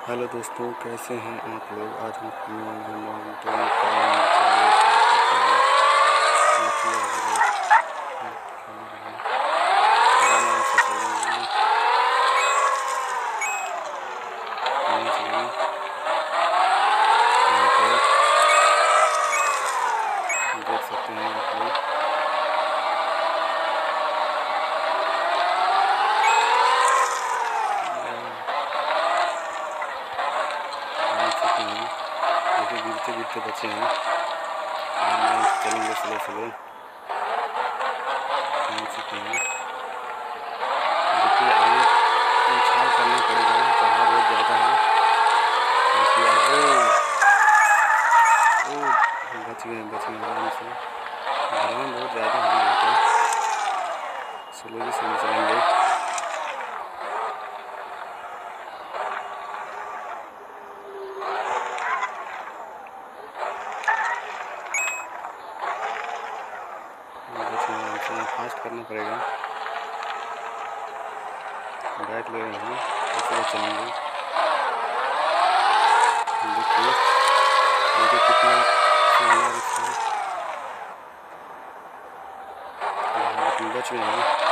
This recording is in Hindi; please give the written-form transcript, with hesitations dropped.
हेलो दोस्तों, कैसे हैं आप लोग। आज हम माउंटेन देख सकते हैं आप लोग। देखिए गिरते गिरते बचे हैं। चलेंगे स्लो स्लो। देखिए आगे उछाल करना पड़ेगा, चढ़ाव बहुत ज़्यादा है। देखिए बच गए आराम से। ढलान बहुत ज़्यादा है यहाँ पे, स्लोली स्लो चलेंगे। फास्ट करना पड़ेगा। बैक ले रहे हैं, इसलिए चलेंगे। देखिए कितना बच गए हैं।